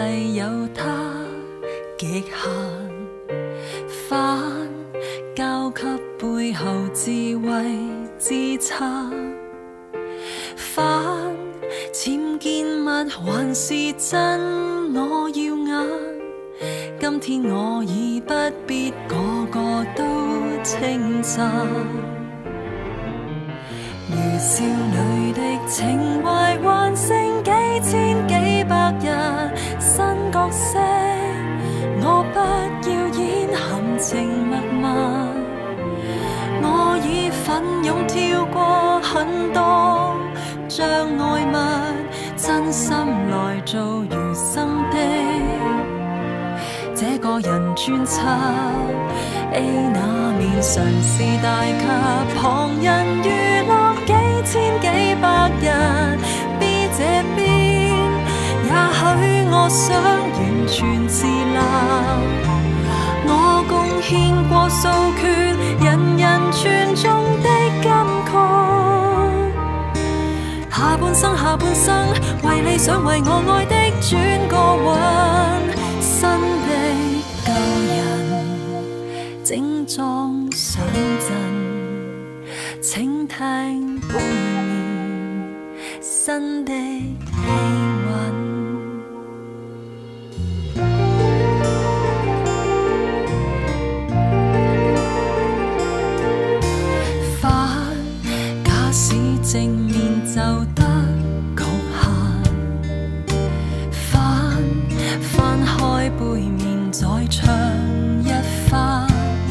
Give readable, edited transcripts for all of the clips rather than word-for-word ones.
系有它极限，反交给背后智慧支撑，反僭建物还是真我耀眼。今天我已不必个个都稱讚，如少女的情懷還剩幾千幾百日新角色，我不要演含情脈脈，我已奮勇跳過很多障礙物，真心來做餘生的這個人專輯。A 那面嘗試帶給旁人娛樂幾千幾百人 ，B 這邊也許我想完全自立，我貢獻過數缺人人傳頌的金曲，下半生下半生為理想為我愛的轉個運，新的舊人整裝上陣，請聽背面新的氣韻。反假使正面就得局限，翻開背面再唱一番，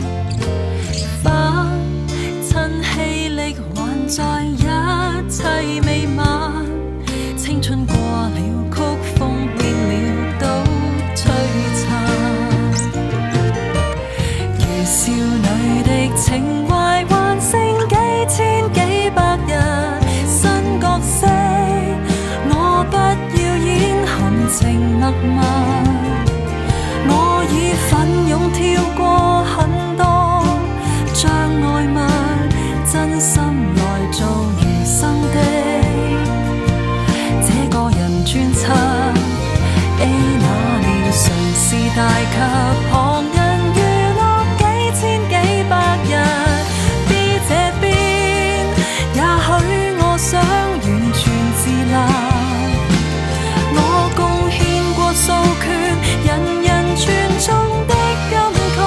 反趁氣力還在一切未晚，青春過了曲風變了都璀璨，如少女的情懷還剩幾千幾百日新角色，我不要演含情脈脈，我已奮勇跳過很多障礙物，真心來做餘生的這個人專輯。A 那年嘗試帶給旁人娛樂幾千幾百日 ，B 這邊也許我想完全自立，我貢獻過數缺人人傳頌的金曲，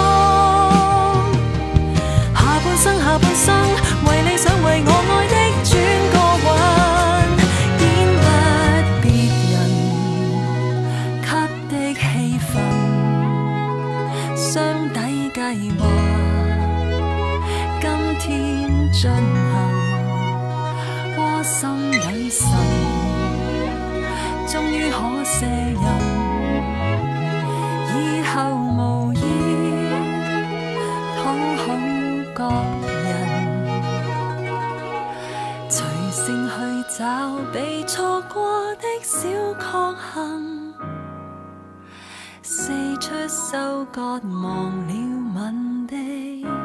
下半生下半生為理想為我愛的轉個運，演不別人給的戲份，雙底計劃今天進行，窩心裏神終於可卸任，以後無意討好各人，隨性去找被錯過的小確幸，四出收割忘了吻的